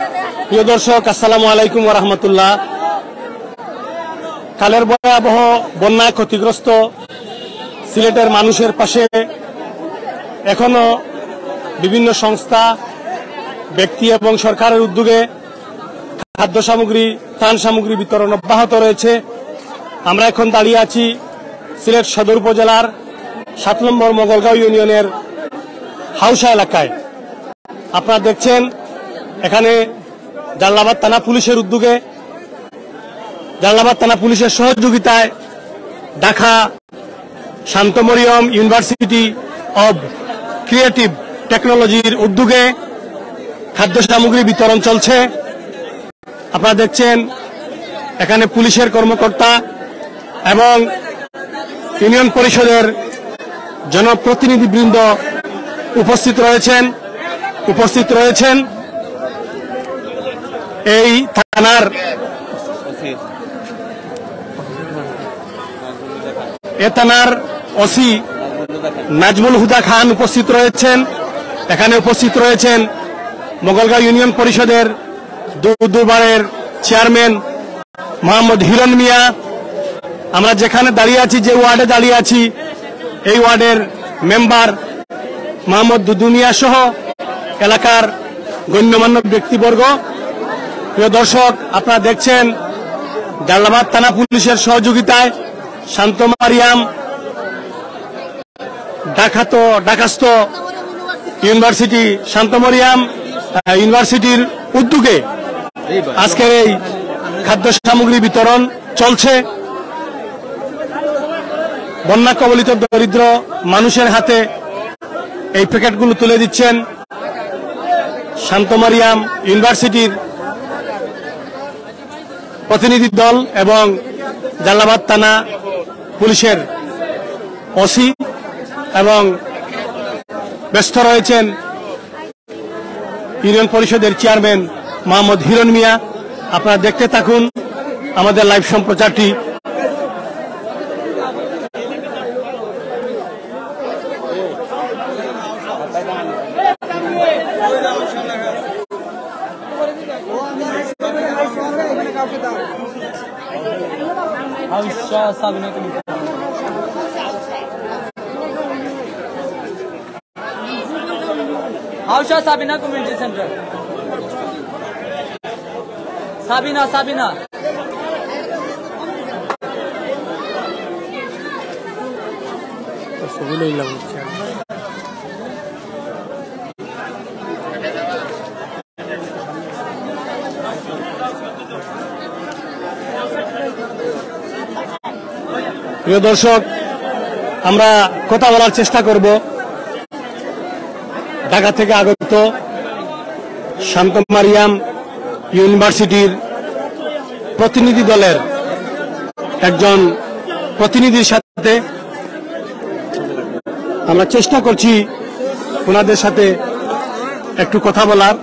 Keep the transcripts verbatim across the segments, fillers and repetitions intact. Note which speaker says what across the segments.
Speaker 1: প্রিয় দর্শক, আসসালামু আলাইকুম ওয়া রাহমাতুল্লাহ। কালের ভয়াবহ বন্যায় ক্ষতিগ্রস্ত সিলেটের মানুষের পাশে এখনো বিভিন্ন সংস্থা, ব্যক্তি এবং সরকারের উদ্যোগে খাদ্য সামগ্রী, ত্রাণ সামগ্রী বিতরণ অব্যাহত রয়েছে। আমরা এখন দাঁড়িয়ে আছি সিলেট সদর উপজেলার সাত নম্বর মোগলগাঁও ইউনিয়নের হাউসা এলাকায়। আপনারা দেখছেন এখানে জালালাবাদ থানা পুলিশের উদ্যোগে, জালালাবাদ থানা পুলিশের সহযোগিতায় Dhaka Shanto Mariam university of creative টেকনোলজির উদ্যোগে খাদ্য সামগ্রী বিতরণ চলছে। আপনারা দেখছেন এখানে পুলিশের কর্মকর্তা এবং ইউনিয়ন পরিষদের জনপ্রতিনিধিবৃন্দ উপস্থিত রয়েছেন উপস্থিত রয়েছেন এই থানার এ থানার ওসি নাজমুল হুদা খান উপস্থিত রয়েছেন। এখানে উপস্থিত রয়েছেন মোগলগাঁও ইউনিয়ন পরিষদের দুবারের চেয়ারম্যান মোহাম্মদ হিরণ মিয়া। আমরা যেখানে দাঁড়িয়ে আছি, যে ওয়ার্ডে দাঁড়িয়ে আছি, এই ওয়ার্ডের মেম্বার মোহাম্মদ দুদু মিয়া সহ এলাকার গণ্যমান্য ব্যক্তিবর্গ। প্রিয় দর্শক, আপনারা দেখছেন জালালাবাদ থানা পুলিশের সহযোগিতায় শান্ত মারিয়াম ঢাকাত ঢাকাস্থ ইউনিভার্সিটি শান্ত মারিয়াম ইউনিভার্সিটির উদ্যোগে আজকের এই খাদ্য সামগ্রী বিতরণ চলছে। বন্যা কবলিত দরিদ্র মানুষের হাতে এই প্যাকেটগুলো তুলে দিচ্ছেন শান্ত মারিয়াম ইউনিভার্সিটির প্রতিনিধি দল এবং জালালাবাদ থানা পুলিশের ওসি, এবং ব্যস্ত রয়েছেন ইউনিয়ন পরিষদের চেয়ারম্যান মোহাম্মদ হিরণ মিয়া। আপনারা দেখতে থাকুন আমাদের লাইভ সম্প্রচারটি।
Speaker 2: হাউসা সাবিনা কমিউনিটি সেন্টার, সাবিনা সাবিনা
Speaker 1: প্রিয় দর্শক, আমরা কথা বলার চেষ্টা করব ঢাকা থেকে আগত শান্ত মারিয়াম ইউনিভার্সিটির প্রতিনিধি দলের একজন প্রতিনিধির সাথে। আমরা চেষ্টা করছি ওনাদের সাথে একটু কথা বলার।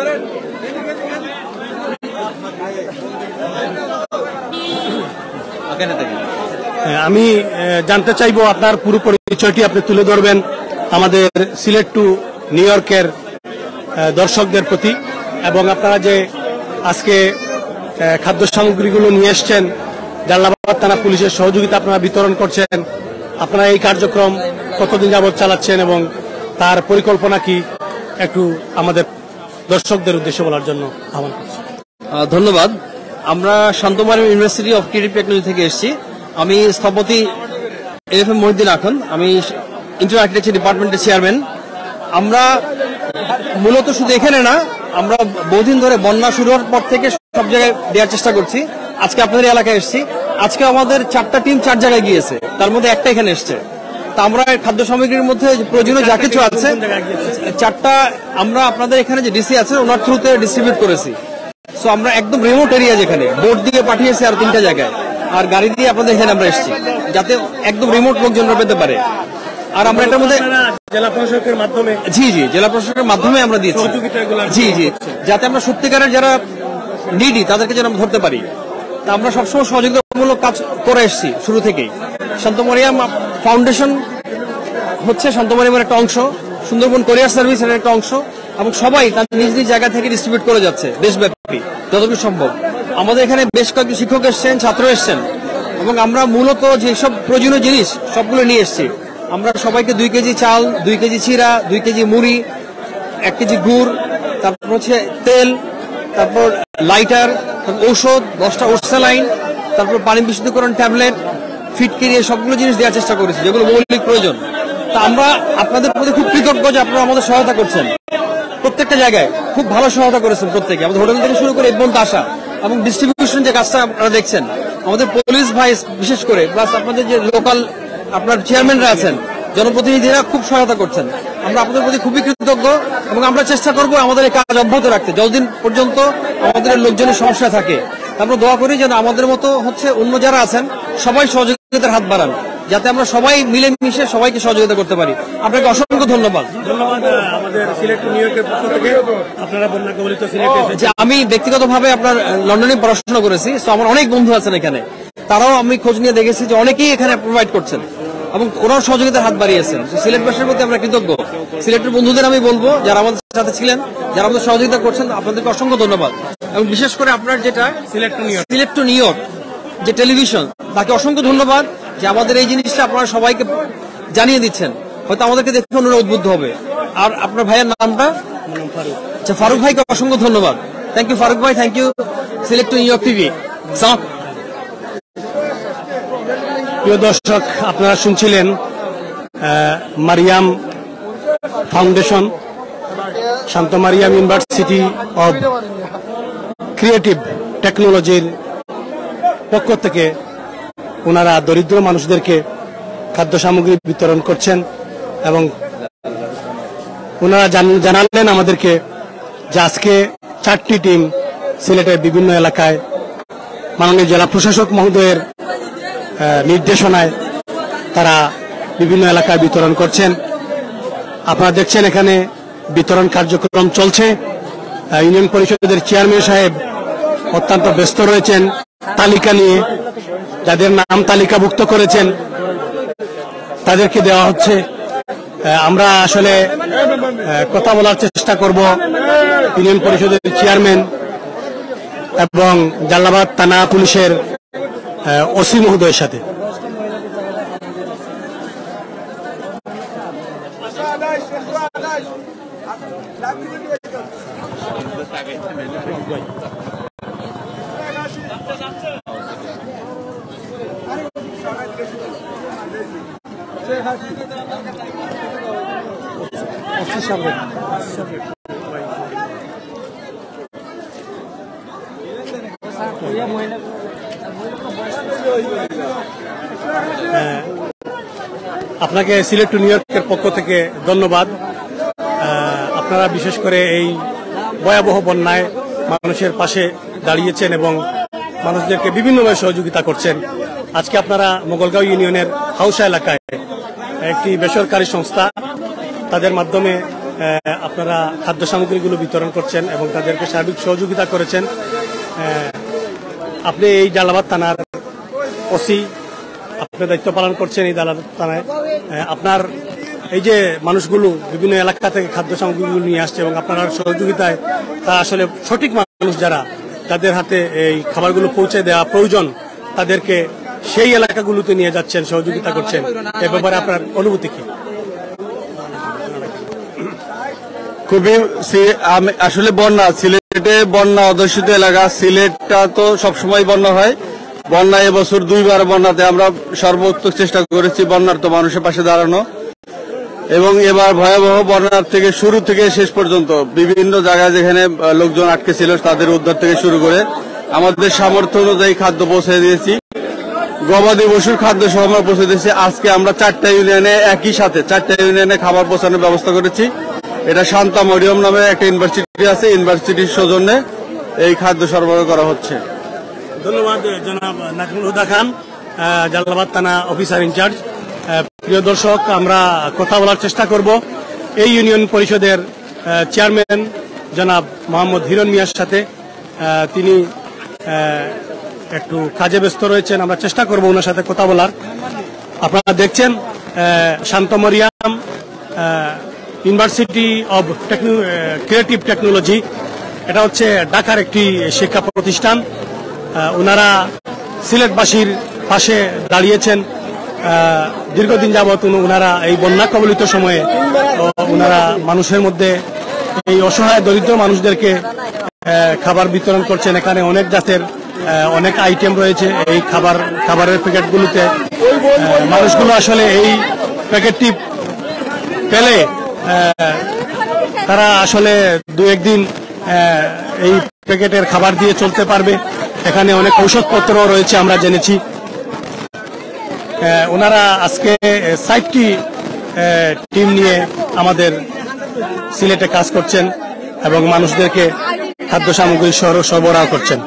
Speaker 1: আমি জানতে চাইব আপনার পুরো পরিচয়টি আপনি তুলে ধরবেন আমাদের সিলেট টু নিউ ইয়র্কের দর্শকদের প্রতি, এবং আপনারা যে আজকে খাদ্য সামগ্রীগুলো নিয়ে এসছেন, জালালাবাদ থানা পুলিশের সহযোগিতা আপনারা বিতরণ করছেন, আপনারা এই কার্যক্রম কতদিন যাবৎ চালাচ্ছেন এবং তার পরিকল্পনা কি, একটু আমাদের দর্শকদের উদ্দেশ্যে বলার জন্য আহ্বান করছি।
Speaker 3: ধন্যবাদ। আমরা Shanto Mariam university of creative technology থেকে এসেছি। আমি স্থপতি এফ এম মহিউদ্দিন আখন, আমি ইন্টার আর্কিটেকচার ডিপার্টমেন্টের চেয়ারম্যান। আমরা মূলত শুধু এখানে না, আমরা বহুদিন ধরে বন্যা শুরু হওয়ার পর থেকে সব জায়গায় দেওয়ার চেষ্টা করছি। আজকে আপনাদের এলাকায় এসেছি। আজকে আমাদের চারটা টিম চার জায়গায় গিয়েছে, তার মধ্যে একটা এখানে এসছে। তা আমরা খাদ্য সামগ্রীর মধ্যে প্রয়োজনীয় যা কিছু আছে চারটা আমরা আপনাদের এখানে যে ডিসি আছে ওনার থ্রুতে ডিস্ট্রিবিউট করেছি। সো আমরা একদম রিমোট এরিয়া, যেখানে বোট দিয়ে পাঠিয়েছি আর তিনটা জায়গায়, আর গাড়ি দিয়ে আপনাদের এখানে আমরা এসেছি, যাতে একদম রিমোট লোকজনরা পেতে পারে। আর আমরা এটার মধ্যে জেলা প্রশাসকের মাধ্যমে জি জি জেলা প্রশাসকের মাধ্যমে আমরা দিচ্ছি জি জি যাতে আমরা সত্যিকারের যারা নিডি তাদেরকে যেন আমরা ধরতে পারি। তা আমরা সবসময় সহযোগিতামূলক কাজ করে এসেছি শুরু থেকেই। শান্ত মারিয়াম ফাউন্ডেশন হচ্ছে শান্ত মারিয়ামের একটা অংশ, সুন্দরবন কোরিয়ার সার্ভিস এর একটা অংশ, এবং সবাই তার নিজ নিজ জায়গা থেকে ডিস্ট্রিবিউট করে যাচ্ছে দেশব্যাপী যতটুকু সম্ভব। আমাদের এখানে বেশ কয়েকজন শিক্ষক এসছেন, ছাত্র এসছেন, এবং আমরা মূলত যেসব প্রয়োজনীয় জিনিস সবগুলো নিয়ে এসেছি। আমরা সবাইকে দুই কেজি চাল, দুই কেজি চিরা, দুই কেজি মুড়ি, এক কেজি গুড়, তারপর হচ্ছে তেল, তারপর লাইটার, ঔষধ, দশটা ওরসালাইন, তারপর পানি বিশুদ্ধকরণ ট্যাবলেট, ফিটকিরি, সবগুলো জিনিস দেওয়ার চেষ্টা করেছি যেগুলো মৌলিক প্রয়োজন। তা আমরা আপনাদের প্রতি খুব কৃতজ্ঞ যে আপনারা আমাদের সহায়তা করছেন প্রত্যেকটা জায়গায়, খুব ভালো সহায়তা করেছেন প্রত্যেকে, আমাদের হোটেল থেকে শুরু করে এই পর্যন্ত আসা এবং ডিস্ট্রিবিউশন যে কাজটা আপনারা দেখছেন, আমাদের পুলিশ ভাই বিশেষ করে, প্লাস আপনাদের যে লোকাল আপনার চেয়ারম্যানরা আছেন, জনপ্রতিনিধিরা খুব সহায়তা করছেন। আমরা আপনাদের প্রতি খুবই কৃতজ্ঞ এবং আমরা চেষ্টা করব আমাদের এই কাজ অব্যাহত রাখতে যতদিন পর্যন্ত আমাদের লোকজনের সমস্যা থাকে। আমরা দোয়া করি যেন আমাদের মতো হচ্ছে অন্য যারা আছেন সবাই সহযোগিতার হাত বাড়ান, যাতে আমরা সবাই মিলেমিশে সবাইকে সহযোগিতা করতে পারি। আপনাকে অসংখ্য ধন্যবাদ।
Speaker 1: ধন্যবাদ আমাদের সিলেট টু নিউ ইয়র্কের পক্ষ থেকে। আপনারা বন্যা কবলিত সিলেটে
Speaker 3: যে আমি ব্যক্তিগতভাবে আপনার লন্ডনে পড়াশোনা করেছি, তো আমার অনেক বন্ধু আছেন এখানে, তারাও আমি খোঁজ নিয়ে দেখেছি যে অনেকেই এখানে প্রোভাইড করছেন এবং ওরাও সহযোগিতার হাত বাড়িয়েছেন। সিলেটবাসীর প্রতি আমরা কৃতজ্ঞ। সিলেটের বন্ধুদের আমি বলবো যারা আমাদের সাথে ছিলেন, যারা আমাদের সহযোগিতা করছেন, আপনাদেরকে অসংখ্য ধন্যবাদ। এবং বিশেষ করে আপনার যেটা
Speaker 1: Sylhet to New York
Speaker 3: Sylhet to New York যে টেলিভিশন, তাকে অসংখ্য ধন্যবাদ যে আমাদের এই জিনিসটা আপনারা সবাইকে জানিয়ে দিচ্ছেন। হয়তো আমাদেরকে দেখে অন্যরা উদ্বুদ্ধ হবে। আর আপনার ভাইয়ের নামটা?
Speaker 1: ফারুক।
Speaker 3: আচ্ছা, ফারুক ভাইকে অসংখ্য ধন্যবাদ। থ্যাংক ইউ ফারুক ভাই, thank you Sylhet to New York TV.
Speaker 1: প্রিয় দর্শক, আপনারা শুনছিলেন Mariam foundation, Shanto Mariam university of creative টেকনোলজির পক্ষ থেকে ওনারা দরিদ্র মানুষদেরকে খাদ্য সামগ্রী বিতরণ করছেন এবং ওনারা জানালেন আমাদেরকে যে আজকে চারটি টিম সিলেটের বিভিন্ন এলাকায় মাননীয় জেলা প্রশাসক মহোদয়ের নির্দেশনায় তারা বিভিন্ন এলাকায় বিতরণ করছেন। আপনারা দেখছেন এখানে বিতরণ কার্যক্রম চলছে। ইউনিয়ন পরিষদের চেয়ারম্যান সাহেব অত্যন্ত ব্যস্ত রয়েছেন তালিকা নিয়ে, যাদের নাম তালিকাভুক্ত করেছেন তাদেরকে দেওয়া হচ্ছে। আমরা আসলে কথা বলার চেষ্টা করব ইউনিয়ন পরিষদের চেয়ারম্যান এবং জালালাবাদ থানা পুলিশের ওসি মহোদয়ের সাথে। আপনাকে সিলেট টু নিউ ইয়র্কের পক্ষ থেকে ধন্যবাদ। আপনারা বিশেষ করে এই ভয়াবহ বন্যায় মানুষের পাশে দাঁড়িয়েছেন এবং মানুষদেরকে বিভিন্নভাবে সহযোগিতা করছেন। আজকে আপনারা মোগলগাঁও ইউনিয়নের হাউসা এলাকায় একটি বেসরকারি সংস্থা, তাদের মাধ্যমে আপনারা খাদ্য সামগ্রীগুলো বিতরণ করছেন এবং তাদেরকে সার্বিক সহযোগিতা করেছেন। আপনি এই জালালাবাদ থানার ওসি, আপনি দায়িত্ব পালন করছেন এই জালালাবাদ থানায়। আপনার এই যে মানুষগুলো বিভিন্ন এলাকা থেকে খাদ্য সামগ্রীগুলো নিয়ে আসছে এবং আপনার সহযোগিতায় তা আসলে সঠিক মানুষ যারা, যাদের হাতে এই খাবারগুলো পৌঁছে দেওয়া প্রয়োজন, তাদেরকে সেই এলাকাগুলোতে নিয়ে যাচ্ছেন, সহযোগিতা করছেন। এ ব্যাপারে আপনার অনুভূতি কি?
Speaker 4: খুবই আসলে বন্যা, সিলেটে বন্যা অধ্যুষিত এলাকা, সিলেটটা তো সবসময় বন্যা হয়। বন্যা এবছর দুইবার বন্যাতে আমরা সর্বোত্তম চেষ্টা করেছি বন্যার তো মানুষের পাশে দাঁড়ানো, এবং এবার ভয়াবহ বন্যার থেকে শুরু থেকে শেষ পর্যন্ত বিভিন্ন জায়গায় যেখানে লোকজন আটকে ছিল তাদের উদ্ধার থেকে শুরু করে আমাদের সামর্থ্য অনুযায়ী খাদ্য পৌঁছে দিয়েছি। গবাদি পশুর খাদ্য সহ আমরা পৌঁছে দিয়েছি। আজকে আমরা চারটা ইউনিয়নে একই সাথে চারটা ইউনিয়নে খাবার পৌঁছানোর ব্যবস্থা করেছি। এটা শান্তা মরিয়ম নামে একটা ইউনিভার্সিটি আছে, ইউনিভার্সিটির সৌজন্যে এই খাদ্য সরবরাহ করা হচ্ছে।
Speaker 1: ধন্যবাদ জনাব নাজমুল হুদা খান, জালালাবাদ থানা অফিসার ইনচার্জ। প্রিয় দর্শক, আমরা কথা বলার চেষ্টা করব এই ইউনিয়ন পরিষদের চেয়ারম্যান জনাব মোহাম্মদ হিরণ মিয়ার সাথে। তিনি একটু কাজে ব্যস্ত রয়েছেন, আমরা চেষ্টা করব ওনার সাথে কথা বলার। আপনারা দেখছেন Shanto Mariam university of creative technology, এটা হচ্ছে ঢাকার একটি শিক্ষা প্রতিষ্ঠান। ওনারা সিলেটবাসীর পাশে দাঁড়িয়েছেন দীর্ঘদিন যাবৎ। ওনারা এই বন্যা কবলিত সময়ে ওনারা মানুষের মধ্যে এই অসহায় দরিদ্র মানুষদেরকে খাবার বিতরণ করছেন। এখানে অনেক জাতের অনেক আইটেম রয়েছে এই খাবার খাবারের প্যাকেটগুলোতে। মানুষগুলো আসলে এই প্যাকেটটি পেলে তারা আসলে দু একদিন এই প্যাকেটের খাবার দিয়ে চলতে পারবে। এখানে অনেক ঔষধপত্র রয়েছে আমরা জেনেছি। ওনারা আজকে সাতটি টিম নিয়ে আমাদের সিলেটে কাজ করছেন এবং মানুষদেরকে খাদ্য সামগ্রী সরবরাহ করছেন।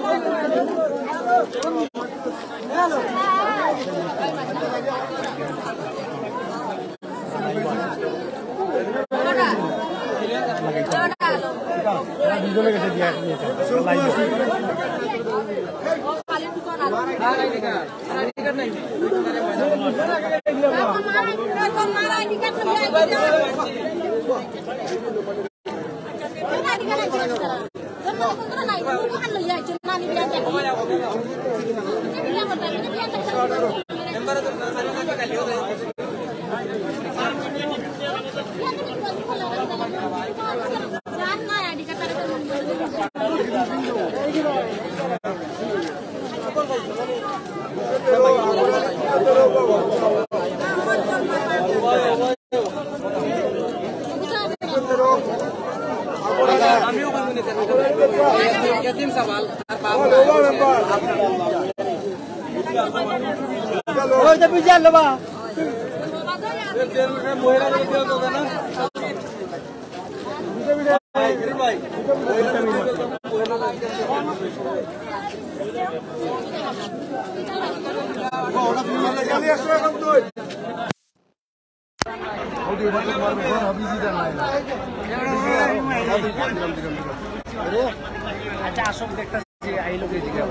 Speaker 5: আচ্ছা আসল দেখতেছি আইলো দিকে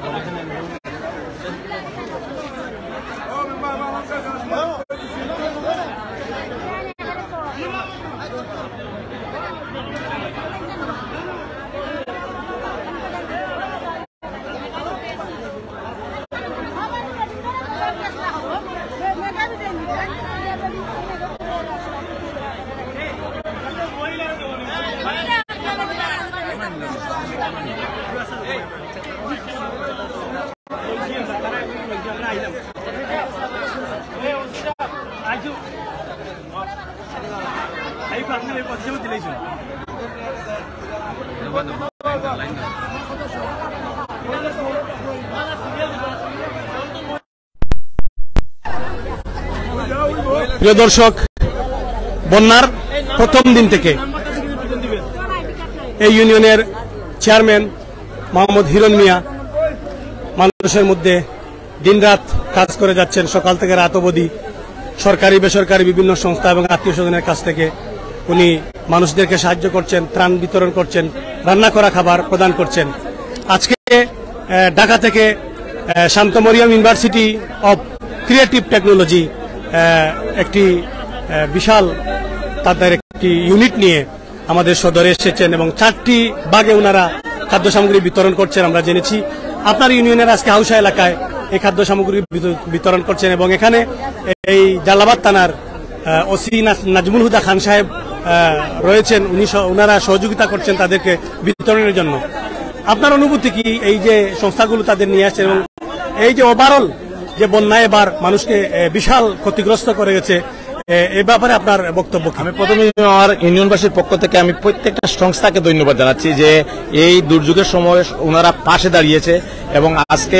Speaker 1: প্রিয় দর্শক, বন্যার প্রথম দিন থেকে এই ইউনিয়নের চেয়ারম্যান মোহাম্মদ হিরণ মিয়া মানুষের মধ্যে দিনরাত কাজ করে যাচ্ছেন। সকাল থেকে রাত অবধি সরকারি বেসরকারি বিভিন্ন সংস্থা এবং আত্মীয় স্বজনের কাছ থেকে উনি মানুষদেরকে সাহায্য করছেন, ত্রাণ বিতরণ করছেন, রান্না করা খাবার প্রদান করছেন। আজকে ঢাকা থেকে Shanto Mariam university of creative technology একটি বিশাল তাদের একটি ইউনিট নিয়ে আমাদের সদরে এসেছেন এবং চারটি ভাগে ওনারা খাদ্য সামগ্রী বিতরণ করছেন আমরা জেনেছি। আপনার ইউনিয়নের আজকে হাউসা এলাকায় এই খাদ্য সামগ্রী বিতরণ করছেন এবং এখানে এই জালালাবাদ থানার ওসি নাজমুল হুদা খান সাহেব রয়েছেন, উনি ওনারা সহযোগিতা করছেন তাদেরকে বিতরণের জন্য। আপনার অনুভূতি কি এই যে সংস্থাগুলো তাদের নিয়ে আসছে এবং এই যে ওভারঅল যে বন্যায় এবার মানুষকে বিশাল ক্ষতিগ্রস্ত করে গেছে, এ ব্যাপারে আপনার বক্তব্য?
Speaker 6: আমি প্রথমে আমার ইউনিয়নবাসীর পক্ষ থেকে আমি প্রত্যেকটা সংস্থাকে ধন্যবাদ জানাচ্ছি যে এই দুর্যোগের সময় ওনারা পাশে দাঁড়িয়েছে এবং আজকে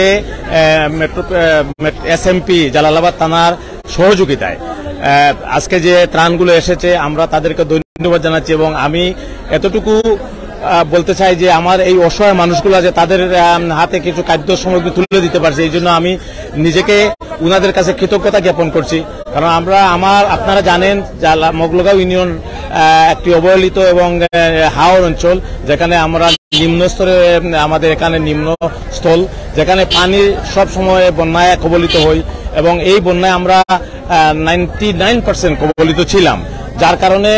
Speaker 6: এসএমপি জালালাবাদ থানার সহযোগিতায় আজকে যে ত্রাণগুলো এসেছে আমরা তাদেরকে ধন্যবাদ জানাচ্ছি এবং আমি এতটুকু বলতে চাই যে আমার এই অসহায় মানুষগুলো আছে তাদের হাতে কিছু খাদ্য সামগ্রী তুলে দিতে পারছে, এই জন্য আমি নিজেকে উনাদের কাছে কৃতজ্ঞতা জ্ঞাপন করছি। কারণ আমরা আমার আপনারা জানেন মগলগাঁও ইউনিয়ন একটি অবহেলিত এবং হাওর অঞ্চল, যেখানে আমরা নিম্ন স্তরে আমাদের এখানে নিম্ন স্থল, যেখানে পানি সব সময় বন্যায় কবলিত হই এবং এই বন্যায় আমরা নাইনটি নাইন পার্সেন্ট কবলিত ছিলাম, যার কারণে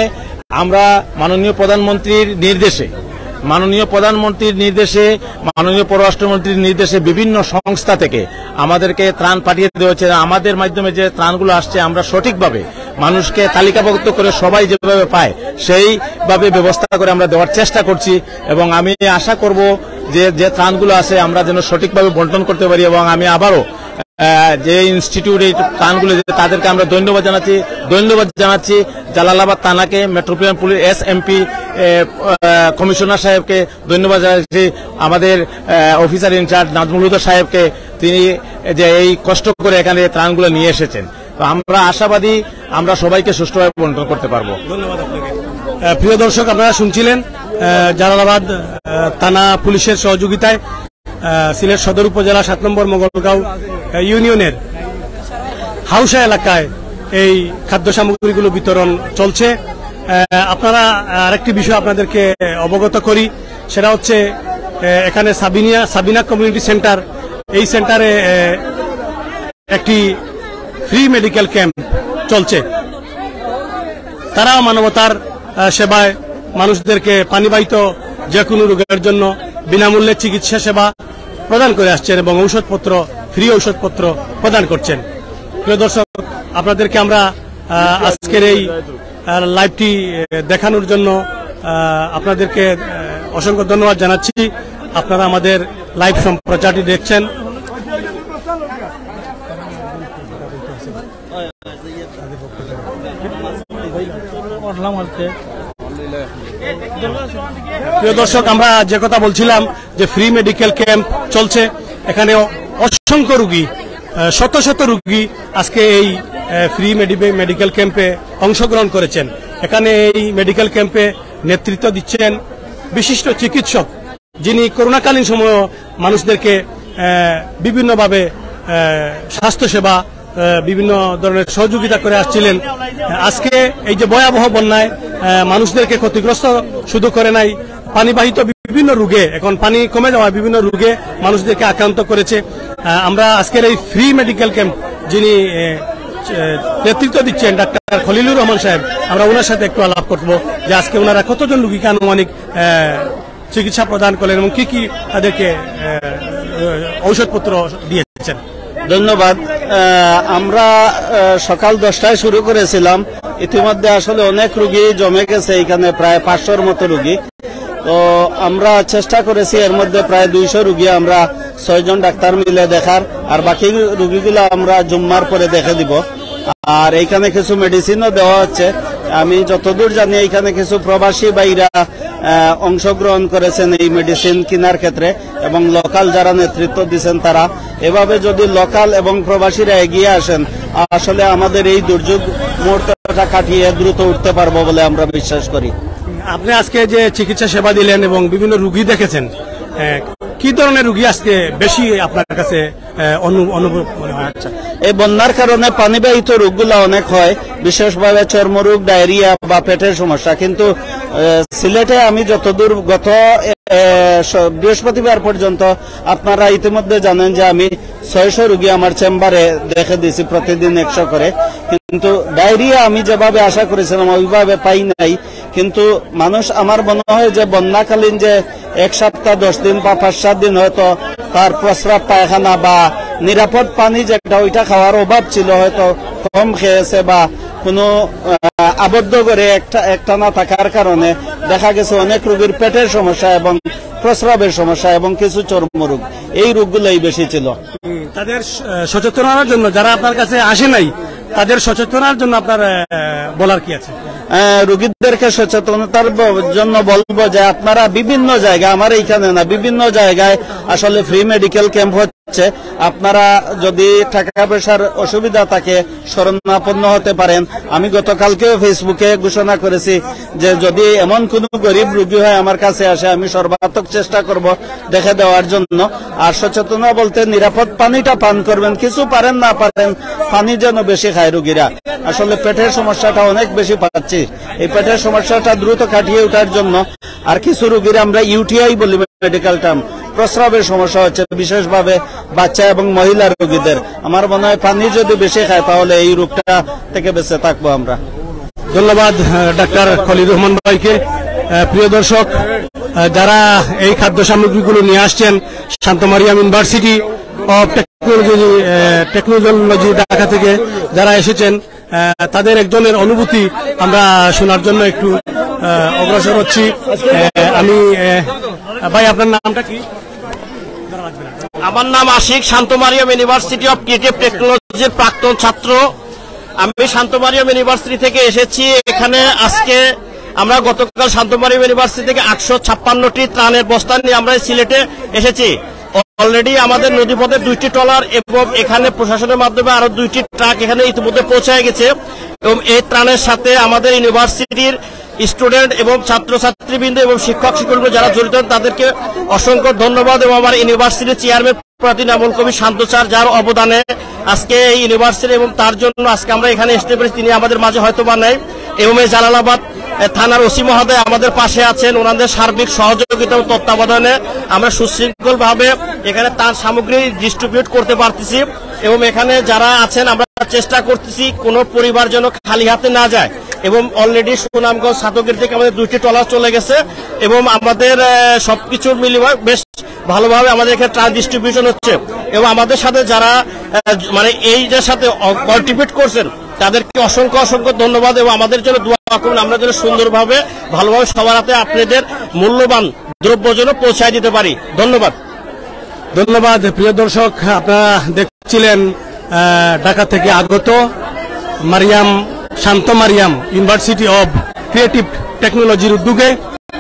Speaker 6: আমরা মাননীয় প্রধানমন্ত্রীর নির্দেশে মাননীয় প্রধানমন্ত্রীর নির্দেশে মাননীয় পররাষ্ট্রমন্ত্রীর নির্দেশে বিভিন্ন সংস্থা থেকে আমাদেরকে ত্রাণ পাঠিয়ে দেওয়া হচ্ছে। আমাদের মাধ্যমে যে ত্রাণগুলো আসছে আমরা সঠিকভাবে মানুষকে তালিকাভুক্ত করে সবাই যেভাবে পায় সেইভাবে ব্যবস্থা করে আমরা দেওয়ার চেষ্টা করছি এবং আমি আশা করব যে যে ত্রাণগুলো আছে আমরা যেন সঠিকভাবে বন্টন করতে পারি। এবং আমি আবারও যে ইনস্টিটিউট এই ত্রাণগুলো তাদেরকে আমরা ধন্যবাদ জানাচ্ছি ধন্যবাদ জানাচ্ছি জালালাবাদ থানাকে, metropolitan police S MP commissioner সাহেবকে ধন্যবাদ জানাচ্ছি, আমাদের অফিসার ইনচার্জ নাজমুল হুদা সাহেবকে, তিনি যে এই কষ্ট করে এখানে ত্রাণগুলো নিয়ে এসেছেন। তো আমরা আশাবাদী আমরা সবাইকে সুষ্ঠুভাবে বন্টন করতে পারবো।
Speaker 1: ধন্যবাদ আপনাকে। প্রিয় দর্শক, আপনারা শুনছিলেন জালালাবাদ থানা পুলিশের সহযোগিতায় সিলেট সদর উপজেলা সাত নম্বর মোগলগাঁও ইউনিয়নের হাউসা এলাকায় এই খাদ্য সামগ্রীগুলো বিতরণ চলছে। আপনারা আরেকটি বিষয় আপনাদেরকে অবগত করি, সেটা হচ্ছে এখানে সাবিনিয়া সাবিনা কমিউনিটি সেন্টার, এই সেন্টারে একটি ফ্রি মেডিকেল ক্যাম্প চলছে। তারা মানবতার সেবায় মানুষদেরকে পানিবাহিত যে কোনো রোগের জন্য বিনামূল্যে চিকিৎসা সেবা প্রদান করে আসছেন এবং ঔষধপত্র ফ্রি ঔষধপত্র প্রদান করছেন। প্রিয় দর্শক, আপনাদেরকে আমরা আজকের এই লাইভটি দেখানোর জন্য আপনাদেরকে অসংখ্য ধন্যবাদ জানাচ্ছি। আপনারা আমাদের লাইভ সম্প্রচারটি দেখছেন। প্রিয় দর্শক, আমরা যে কথা বলছিলাম যে ফ্রি মেডিকেল ক্যাম্প চলছে, এখানে অসংখ্য রোগী, শত শত রোগী আজকে এই ফ্রি মেডিকেল ক্যাম্পে অংশগ্রহণ করেছেন। এখানে এই মেডিকেল ক্যাম্পে নেতৃত্ব দিচ্ছেন বিশিষ্ট চিকিৎসক, যিনি করোনাকালীন সময়ে মানুষদেরকে বিভিন্নভাবে স্বাস্থ্যসেবা বিভিন্ন ধরনের সহযোগিতা করে আসছিলেন। আজকে এই যে ভয়াবহ বন্যায় মানুষদেরকে ক্ষতিগ্রস্ত শুধু করে নাই, পানিবাহিত বিভিন্ন রোগে, এখন পানি কমে যাওয়া বিভিন্ন রোগে মানুষদেরকে আক্রান্ত করেছে। আমরা আজকের এই ফ্রি মেডিকেল ক্যাম্প যিনি নেতৃত্ব দিচ্ছেন ডাক্তার খলিলুর রহমান সাহেব, আমরা ওনার সাথে একটু আলাপ করবো যে আজকে ওনারা কতজন রোগীকে আনুমানিক চিকিৎসা প্রদান করলেন এবং কি কি তাদেরকে ঔষধপত্র দিয়েছেন।
Speaker 4: ধন্যবাদ। আমরা সকাল দশটায় শুরু করেছিলাম, ইতিমধ্যে আসলে অনেক রোগী জমে গেছে, এখানে প্রায় পাঁচশোর মতো রোগী। তো আমরা চেষ্টা করেছি এর মধ্যে প্রায় দুইশো রোগী আমরা ছয়জন ডাক্তার মিলে দেখার, আর বাকি রোগীগুলো আমরা জুম্মার পরে দেখে দিব। আর এইখানে কিছু মেডিসিনও দেওয়া হচ্ছে। আমি যতদূর জানি এখানে কিছু প্রবাসী ভাইরা অংশগ্রহণ করেছেন এই মেডিসিন কেনার ক্ষেত্রে এবং লোকাল যারা নেতৃত্ব দিচ্ছেন তারা। এভাবে যদি লোকাল এবং প্রবাসীরা এগিয়ে আসেন, আসলে আমাদের এই দুর্যোগ মুহূর্তটা কাটিয়ে দ্রুত উঠতে পারবো বলে আমরা বিশ্বাস করি।
Speaker 1: আপনি আজকে যে চিকিৎসা সেবা দিলেন এবং বিভিন্ন রোগী দেখেছেন, কি ধরনের রোগী আজকে বেশি আপনার কাছে অনুভব মনে হয়?
Speaker 4: আচ্ছা, এই বন্যার কারণে পানিবাহিত রোগগুলো অনেক হয়, বিশেষভাবে চর্মরোগ, ডায়রিয়া বা পেটের সমস্যা। কিন্তু সিলেটে আমি যতদূর গত বৃহস্পতিবার পর্যন্ত আপনারা ইতিমধ্যে জানেন যে আমি ছয়শো রোগী আমার চেম্বারে দেখে দিয়েছি, প্রতিদিন একশো করে। কিন্তু ডায়রিয়া আমি যেভাবে আশা করেছিলাম ওইভাবে পাই নাই। কিন্তু মানুষ, আমার মনে হয় যে বন্যাকালীন যে এক সপ্তাহ দশ দিন বা পাঁচ সাত দিন হয়তো তার প্রস্রাব পায়খানা বা নিরাপদ পানি যেটা ওইটা খাওয়ার অভাব ছিল, হয়তো কম খেয়েছে বা কোনো আবদ্ধ করে একটা একটা না থাকার কারণে দেখা গেছে অনেক রোগীর পেটের সমস্যা এবং প্রস্রাবের সমস্যা এবং কিছু চর্মরোগ, এই রোগগুলোই বেশি ছিল।
Speaker 1: তাদের সচেতনার জন্য, যারা আপনার কাছে আসে নাই তাদের সচেতনার জন্য আপনার বলার কি আছে?
Speaker 4: রোগীদেরকে সচেতনতার জন্য বলবো যে আপনারা বিভিন্ন জায়গায়, আমার এইখানে না, বিভিন্ন জায়গায় আসলে ফ্রি মেডিকেল ক্যাম্প হচ্ছে। আপনারা যদি টাকা পয়সার অসুবিধা থাকে শরণাপন্ন হতে পারেন। আমি গতকালকেও ফেসবুকে ঘোষণা করেছি যে যদি এমন কোন গরিব রোগী হয় আমার কাছে আসে, আমি সর্বাত্মক চেষ্টা করব দেখে দেওয়ার জন্য। আর সচেতনা বলতে নিরাপদ পানিটা পান করবেন, কিছু পারেন না পারেন পানি যেন বেশি খায় রোগীরা। আসলে পেটের সমস্যাটা অনেক বেশি পাচ্ছি, এই পেটের সমস্যাটা দ্রুত কাটিয়ে ওঠার জন্য। আর কিছু রোগীরা আমরা ইউটিআই বলি, মেডিকেল টার্ম, প্রস্রাবের সমস্যা হচ্ছে বিশেষভাবে বাচ্চা এবং মহিলা রোগীদের। আমার মনে হয় পানি যদি বেশি খায় তাহলে এই রোগটা থেকে বেঁচে থাকবো আমরা।
Speaker 1: ধন্যবাদ ডাক্তার খলিল রহমান ভাইকে। প্রিয় দর্শক, যারা এই খাদ্য সামগ্রীগুলো নিয়ে আসছেন Shanto Mariam university of technology technology Dhaka থেকে যারা এসেছেন, তাদের একজনের অনুভূতি আমরা শোনার জন্য একটু অগ্রসর হচ্ছি। আমি ভাই, আপনার নামটা কি?
Speaker 3: আমার নাম Ashik, Shanto Mariam university of creative টেকনোলজির প্রাক্তন ছাত্র। আমি শান্ত মারিয়াম ইউনিভার্সিটি থেকে এসেছি। এখানে আজকে আমরা গতকাল শান্ত মারিয়াম ইউনিভার্সিটি থেকে আটশো ছাপ্পান্নটি ত্রাণের বস্তা নিয়ে আমরা সিলেটে এসেছি। অলরেডি আমাদের নদীপথে দুইটি ট্রলার এবং এখানে প্রশাসনের মাধ্যমে আরো দুইটি ট্রাক এখানে ইতিমধ্যে পৌঁছায় গেছে এবং এই ত্রাণের সাথে আমাদের ইউনিভার্সিটির স্টুডেন্ট এবং ছাত্রছাত্রীবৃন্দ এবং শিক্ষক শিক্ষকরা যারা জড়িত তাদেরকে অসংখ্য ধন্যবাদ এবং আমার ইউনিভার্সিটির চেয়ারম্যান প্রতি নামল কবি শান্ত স্যার, যার অবদানে আজকে এই ইউনিভার্সিটি এবং তার জন্য আজকে আমরা এখানে আসতে পেরেছি, তিনি আমাদের মাঝে হয়তো বা নেই। এবং এই জালালাবাদ থানার ওসি মহোদয় আমাদের পাশে আছেন, ওনাদের সার্বিক সহযোগিতা ও তত্ত্বাবধানে আমরা সুশৃঙ্খল ভাবে এখানে তার সামগ্রী ডিস্ট্রিবিউট করতে পারতেছি এবং এখানে যারা আছেন আমরা চেষ্টা করতেছি কোনো পরিবার যেন খালি হাতে না যায়। এবং অলরেডি সুনামগঞ্জ সাতগির থেকে আমাদের দুইটি ট্রলার চলে গেছে এবং আমাদের সবকিছু মিলিয়ে বেশ ভালোভাবে আমাদের এখানে ট্রান্স ডিস্ট্রিবিউশন হচ্ছে এবং আমাদের সাথে যারা মানে এই যে সাথে কন্ট্রিবিউট করছেন তাদেরকে অসংখ্য অসংখ্য ধন্যবাদ এবং আমাদের জন্য দোয়া করুন, আমরা যেন সুন্দরভাবে ভালোভাবে সবার হাতে আপনাদের মূল্যবান দ্রব্য যেন পৌঁছায় দিতে পারি। ধন্যবাদ।
Speaker 1: ধন্যবাদ। প্রিয় দর্শক, আপনারা দেখছিলেন ঢাকা থেকে আগত Mariam Shanto Mariam university of creative টেকনোলজির উদ্যোগে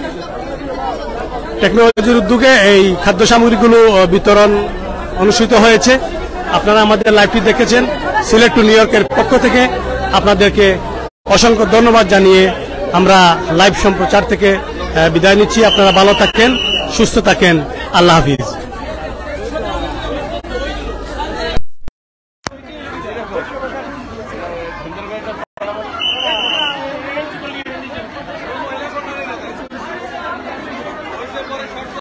Speaker 1: টেকনোলজির উদ্যোগে এই খাদ্য সামগ্রীগুলো বিতরণ অনুষ্ঠিত হয়েছে। আপনারা আমাদের লাইভটি দেখেছেন। সিলেট টু নিউ ইয়র্কের পক্ষ থেকে আপনাদেরকে অসংখ্য ধন্যবাদ জানিয়ে আমরা লাইভ সম্প্রচার থেকে বিদায় নিচ্ছি। আপনারা ভালো থাকেন, সুস্থ থাকেন। আল্লাহ হাফিজ।